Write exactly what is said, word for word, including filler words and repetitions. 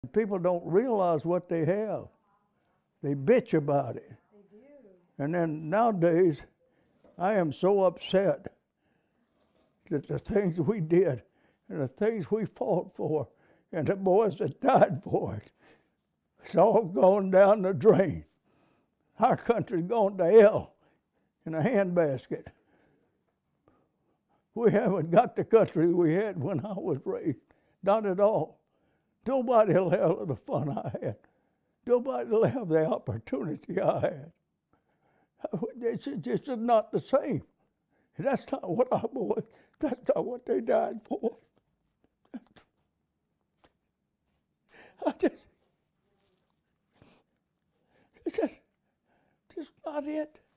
People don't realize what they have. They bitch about it. They do. And then nowadays, I am so upset that the things we did and the things we fought for and the boys that died for it, it's all gone down the drain. Our country's gone to hell in a handbasket. We haven't got the country we had when I was raised. Not at all. Nobody will have the fun I had. Nobody will have the opportunity I had. It's just not the same. That's not what our boys, that's not what they died for. I just, it's just, just not it.